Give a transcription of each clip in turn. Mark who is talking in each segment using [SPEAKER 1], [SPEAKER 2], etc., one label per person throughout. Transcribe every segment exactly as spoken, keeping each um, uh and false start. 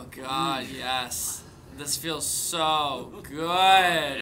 [SPEAKER 1] Oh god, yes. This feels so good.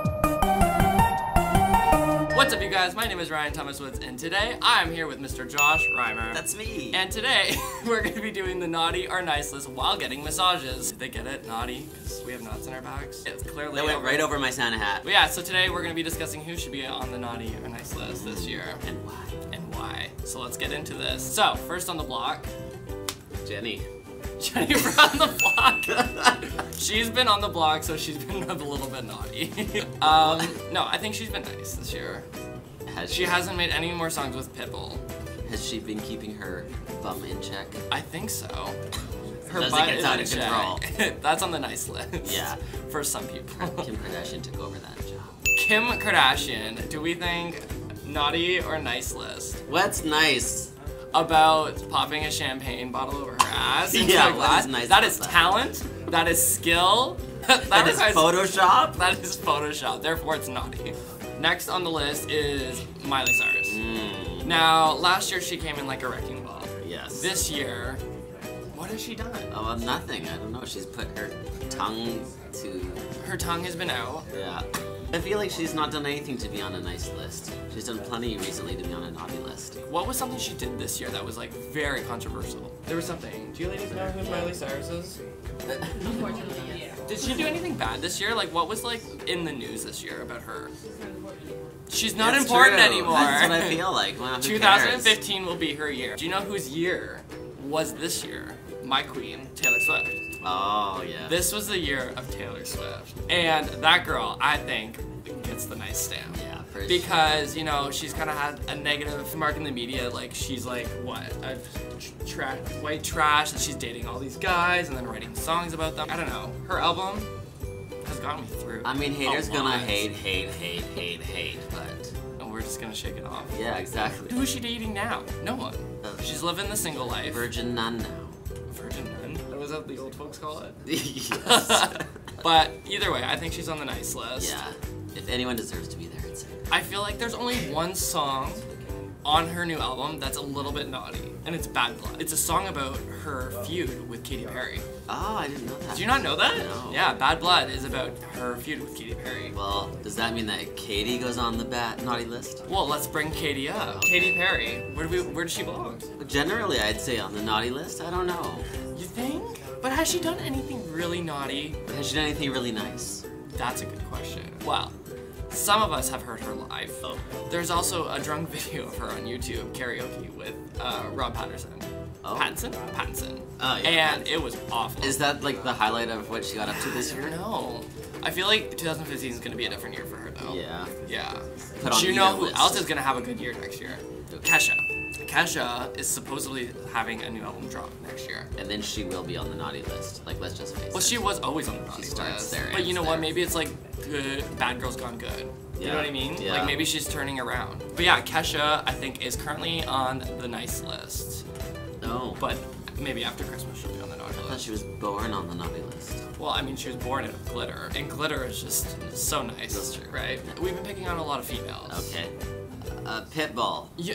[SPEAKER 1] What's up, you guys? My name is Ryan Thomas Woods, and today I'm here with Mister Josh Reimer.
[SPEAKER 2] That's me.
[SPEAKER 1] And today we're going to be doing the naughty or nice list while getting massages. Did they get it? Naughty? Because we have knots in our backs. It's clearly
[SPEAKER 2] That went
[SPEAKER 1] over.
[SPEAKER 2] right over my Santa hat.
[SPEAKER 1] But yeah, so today we're going to be discussing who should be on the naughty or nice list this year.
[SPEAKER 2] And why?
[SPEAKER 1] And why. So let's get into this. So, first on the block,
[SPEAKER 2] Jenny.
[SPEAKER 1] Jennifer on the block. She's been on the block, so she's been a little bit naughty. um, no, I think she's been nice this year.
[SPEAKER 2] Has
[SPEAKER 1] She hasn't made any more songs with Pitbull.
[SPEAKER 2] Has she been keeping her bum in check?
[SPEAKER 1] I think so. Her
[SPEAKER 2] Does it
[SPEAKER 1] butt
[SPEAKER 2] get
[SPEAKER 1] is
[SPEAKER 2] out
[SPEAKER 1] in
[SPEAKER 2] of control?
[SPEAKER 1] check. That's on the nice list.
[SPEAKER 2] Yeah.
[SPEAKER 1] For some people.
[SPEAKER 2] Kim Kardashian took over that job.
[SPEAKER 1] Kim Kardashian, do we think naughty or nice list?
[SPEAKER 2] What's nice?
[SPEAKER 1] About popping a champagne bottle over her ass into
[SPEAKER 2] Yeah,
[SPEAKER 1] a
[SPEAKER 2] what
[SPEAKER 1] glass?
[SPEAKER 2] is nice
[SPEAKER 1] that
[SPEAKER 2] about
[SPEAKER 1] is
[SPEAKER 2] that?
[SPEAKER 1] talent. That is skill. that,
[SPEAKER 2] That is
[SPEAKER 1] requires-
[SPEAKER 2] Photoshop?
[SPEAKER 1] That is Photoshop. Therefore, it's naughty. Next on the list is Miley Cyrus.
[SPEAKER 2] Mm,
[SPEAKER 1] Now, last year she came in like a wrecking ball.
[SPEAKER 2] yes.
[SPEAKER 1] This year, what has she done?
[SPEAKER 2] Oh, well, nothing. I don't know. She's put her tongue to...
[SPEAKER 1] Her tongue has been out.
[SPEAKER 2] Yeah. I feel like she's not done anything to be on a nice list. She's done plenty recently to be on a naughty list.
[SPEAKER 1] What was something she did this year that was like very controversial? There was something. Do you ladies know who Miley Cyrus is?
[SPEAKER 3] Unfortunately, yes.
[SPEAKER 1] Did she do anything bad this year? Like, what was like in the news this year about her? She's not
[SPEAKER 2] It's
[SPEAKER 1] important
[SPEAKER 2] true.
[SPEAKER 1] anymore.
[SPEAKER 2] That's what I feel like. Well, who
[SPEAKER 1] twenty
[SPEAKER 2] cares?
[SPEAKER 1] fifteen will be her year. Do you know whose year was this year? My queen, Taylor Swift.
[SPEAKER 2] Oh, yeah.
[SPEAKER 1] This was the year of Taylor Swift. And that girl, I think, gets the nice stamp.
[SPEAKER 2] Yeah, for
[SPEAKER 1] Because, you know, she's kind of had a negative mark in the media. Like, she's like, what? A tra white trash, and she's dating all these guys and then writing songs about them. I don't know. Her album has gotten me through.
[SPEAKER 2] I mean, haters
[SPEAKER 1] a
[SPEAKER 2] gonna
[SPEAKER 1] lot.
[SPEAKER 2] hate, hate, hate, hate, hate, but...
[SPEAKER 1] And we're just gonna shake it off.
[SPEAKER 2] Yeah, exactly.
[SPEAKER 1] Who is she dating now? No one.
[SPEAKER 2] Uh,
[SPEAKER 1] She's living the single life.
[SPEAKER 2] Virgin nun now.
[SPEAKER 1] Virgin nun? Was that the old folks call it?
[SPEAKER 2] Yes.
[SPEAKER 1] But either way, I think she's on the nice list.
[SPEAKER 2] Yeah. If anyone deserves to be there, it's her.
[SPEAKER 1] I feel like there's only one song on her new album that's a little bit naughty, and it's Bad Blood. It's a song about her feud with Katy Perry.
[SPEAKER 2] Oh, I didn't know that.
[SPEAKER 1] Do you not know that?
[SPEAKER 2] No.
[SPEAKER 1] Yeah, Bad Blood is about her feud with Katy Perry.
[SPEAKER 2] Well, does that mean that Katy goes on the bad naughty list?
[SPEAKER 1] Well, let's bring Katy up.
[SPEAKER 2] Okay.
[SPEAKER 1] Katy Perry. Where do we? Where does she belong?
[SPEAKER 2] Generally, I'd say on the naughty list. I don't know.
[SPEAKER 1] You think? But has she done anything really naughty?
[SPEAKER 2] But has she done anything really nice?
[SPEAKER 1] That's a good question. Well, some of us have heard her live.
[SPEAKER 2] Oh.
[SPEAKER 1] There's also a drunk video of her on YouTube karaoke with uh, Rob Patterson.
[SPEAKER 2] Oh.
[SPEAKER 1] Pattinson? Pattinson.
[SPEAKER 2] Oh, yeah.
[SPEAKER 1] And it was awful.
[SPEAKER 2] Is that like the highlight of what she got up to this year?
[SPEAKER 1] No. I feel like twenty fifteen is going to be a different year for her, though.
[SPEAKER 2] Yeah.
[SPEAKER 1] Yeah.
[SPEAKER 2] Put on
[SPEAKER 1] Do you know
[SPEAKER 2] either
[SPEAKER 1] who
[SPEAKER 2] list.
[SPEAKER 1] else is going to have a good year next year?
[SPEAKER 2] Who?
[SPEAKER 1] Kesha. Kesha is supposedly having a new album drop next year.
[SPEAKER 2] And then she will be on the naughty list. Like, let's just face
[SPEAKER 1] Well,
[SPEAKER 2] it.
[SPEAKER 1] she was always on the naughty
[SPEAKER 2] starts
[SPEAKER 1] list.
[SPEAKER 2] there,
[SPEAKER 1] But you
[SPEAKER 2] ends
[SPEAKER 1] know what?
[SPEAKER 2] there.
[SPEAKER 1] Maybe it's like good, Bad Girls Gone Good. You
[SPEAKER 2] Yeah.
[SPEAKER 1] know what I mean?
[SPEAKER 2] Yeah.
[SPEAKER 1] Like maybe she's turning around. But yeah, Kesha, I think, is currently on the nice list.
[SPEAKER 2] No.
[SPEAKER 1] But maybe after Christmas she'll be on the naughty
[SPEAKER 2] I thought
[SPEAKER 1] list.
[SPEAKER 2] she was born on the naughty list.
[SPEAKER 1] Well, I mean, she was born out of glitter, and glitter is just so nice,
[SPEAKER 2] That's true.
[SPEAKER 1] right? We've been picking on a lot of females.
[SPEAKER 2] Okay. Uh, Pitbull.
[SPEAKER 1] Yeah.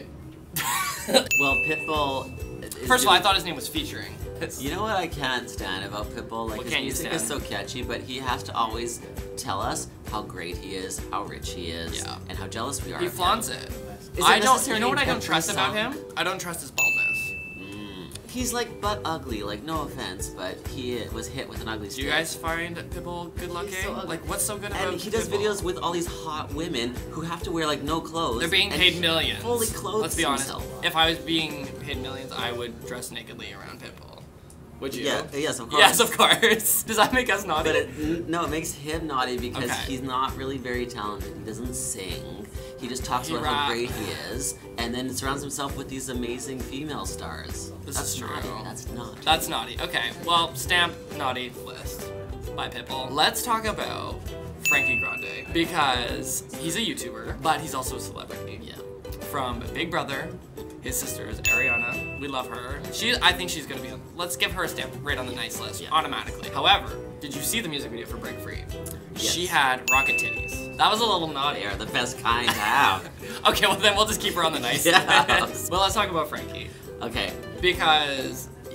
[SPEAKER 2] Well, Pitbull... is
[SPEAKER 1] First of all, I
[SPEAKER 2] doing-
[SPEAKER 1] thought his name was featuring.
[SPEAKER 2] You know what I can't stand about Pitbull? Like,
[SPEAKER 1] What
[SPEAKER 2] his
[SPEAKER 1] can't you
[SPEAKER 2] music is so
[SPEAKER 1] stand?
[SPEAKER 2] catchy, but he has to always tell us how great he is, how rich he is,
[SPEAKER 1] Yeah.
[SPEAKER 2] and how jealous we are
[SPEAKER 1] He
[SPEAKER 2] of
[SPEAKER 1] flaunts
[SPEAKER 2] him.
[SPEAKER 1] it.
[SPEAKER 2] Is
[SPEAKER 1] I
[SPEAKER 2] it
[SPEAKER 1] don't. You
[SPEAKER 2] necessarily
[SPEAKER 1] know what I don't
[SPEAKER 2] important for
[SPEAKER 1] trust
[SPEAKER 2] a
[SPEAKER 1] about
[SPEAKER 2] song?
[SPEAKER 1] him? I don't trust his baldness.
[SPEAKER 2] Mm. He's like butt ugly, like no offense, but he was hit with an ugly
[SPEAKER 1] Do
[SPEAKER 2] stick.
[SPEAKER 1] you guys find Pitbull good looking?
[SPEAKER 2] so ugly.
[SPEAKER 1] Like, what's so good about
[SPEAKER 2] And he does
[SPEAKER 1] Pitbull?
[SPEAKER 2] videos with all these hot women who have to wear like no clothes.
[SPEAKER 1] They're being
[SPEAKER 2] and
[SPEAKER 1] paid
[SPEAKER 2] he
[SPEAKER 1] millions.
[SPEAKER 2] Fully clothes
[SPEAKER 1] Let's be honest.
[SPEAKER 2] himself.
[SPEAKER 1] If I was being paid millions, I would dress nakedly around Pitbull. Would you?
[SPEAKER 2] Yeah, yes, of course.
[SPEAKER 1] Yes, of course. Does that make us naughty?
[SPEAKER 2] But it, n- no, it makes him naughty because
[SPEAKER 1] Okay.
[SPEAKER 2] he's not really very talented. He doesn't sing. He just talks
[SPEAKER 1] He
[SPEAKER 2] about how
[SPEAKER 1] rap.
[SPEAKER 2] great he is, and then surrounds himself with these amazing female stars.
[SPEAKER 1] This
[SPEAKER 2] That's
[SPEAKER 1] is true.
[SPEAKER 2] naughty. That's not.
[SPEAKER 1] That's naughty. Okay, well, stamp naughty list by Pitbull. Let's talk about Frankie Grande because he's a YouTuber, but he's also a celebrity.
[SPEAKER 2] Yeah.
[SPEAKER 1] From Big Brother, his sister is Ariana. We love her. She, I think she's gonna be. Let's give her a stamp right on the nice list
[SPEAKER 2] Yeah.
[SPEAKER 1] automatically. However, did you see the music video for Break Free?
[SPEAKER 2] Yes.
[SPEAKER 1] She had rocket titties. That was a little naughty.
[SPEAKER 2] They are the best kind to have.
[SPEAKER 1] Okay, well then we'll just keep her on the nice
[SPEAKER 2] Yeah.
[SPEAKER 1] list. Well, let's talk about Frankie
[SPEAKER 2] Okay.
[SPEAKER 1] because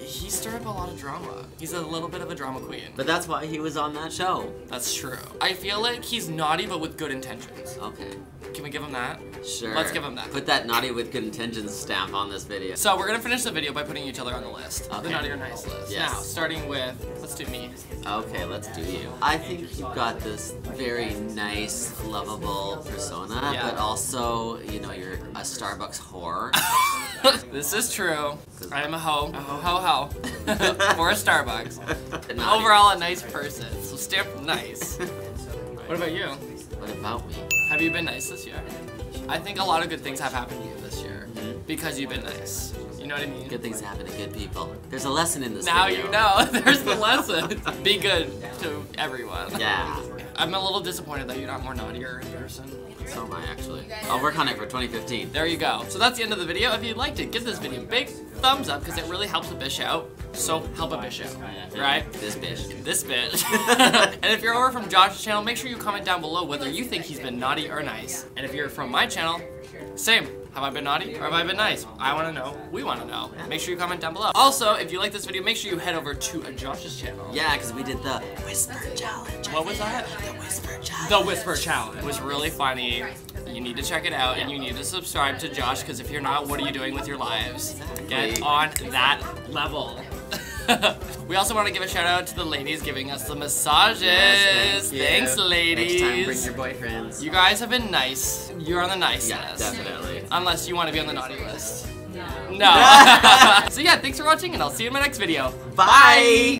[SPEAKER 1] he stirred up a lot of drama. He's a little bit of a drama queen.
[SPEAKER 2] But that's why he was on that show.
[SPEAKER 1] That's true. I feel like he's naughty but with good intentions.
[SPEAKER 2] Okay.
[SPEAKER 1] Can we give him that?
[SPEAKER 2] Sure.
[SPEAKER 1] Let's give him that.
[SPEAKER 2] Put that naughty with good intentions stamp on this video.
[SPEAKER 1] So we're gonna finish the video by putting each other on the list.
[SPEAKER 2] Okay.
[SPEAKER 1] The naughty or nice list.
[SPEAKER 2] Yes.
[SPEAKER 1] Now, starting with, let's do me.
[SPEAKER 2] Okay, let's do you. I think you've got this very nice, lovable persona,
[SPEAKER 1] Yeah.
[SPEAKER 2] but also, you know, you're a Starbucks whore.
[SPEAKER 1] This is true. I am a hoe. A ho ho ho. For a Starbucks.
[SPEAKER 2] Naughty.
[SPEAKER 1] Overall, a nice person. So stamp nice. What about you?
[SPEAKER 2] What about me?
[SPEAKER 1] Have you been nice this year? I think a lot of good things have happened to you this year
[SPEAKER 2] Mhm.
[SPEAKER 1] because you've been nice. You know what I mean?
[SPEAKER 2] Good things happen to good people. There's a lesson in this
[SPEAKER 1] Now
[SPEAKER 2] video.
[SPEAKER 1] you know. There's the lesson. Be good to everyone.
[SPEAKER 2] Yeah.
[SPEAKER 1] I'm a little disappointed that you're not more naughtier in person.
[SPEAKER 2] So am I, actually. I'll work on it for twenty fifteen.
[SPEAKER 1] There you go. So that's the end of the video. If you liked it, give this video a big thumbs up because it really helps a bish out. So help a bish out, right?
[SPEAKER 2] This bitch.
[SPEAKER 1] This bitch. And if you're over from Josh's channel, make sure you comment down below whether you think he's been naughty or nice. And if you're from my channel, same. Have I been naughty or have I been nice? I want to know. We want to know. Make sure you comment down below. Also, if you like this video, make sure you head over to uh, Josh's channel.
[SPEAKER 2] Yeah, because we did the Whisper Challenge.
[SPEAKER 1] What was that?
[SPEAKER 2] The Whisper Challenge.
[SPEAKER 1] The Whisper Challenge. It was really funny. You need to check it out and you need to subscribe to Josh because if you're not, what are you doing with your lives? Get on that level. We also want to give a shout out to the ladies giving us the massages.
[SPEAKER 2] Yes, thank you.
[SPEAKER 1] Thanks, ladies.
[SPEAKER 2] Next time, bring your boyfriends.
[SPEAKER 1] You guys have been nice. You're on the nice
[SPEAKER 2] Yeah,
[SPEAKER 1] list.
[SPEAKER 2] definitely.
[SPEAKER 1] Unless you want to be on the naughty list.
[SPEAKER 3] No.
[SPEAKER 1] No. So yeah, thanks for watching and I'll see you in my next video.
[SPEAKER 2] Bye.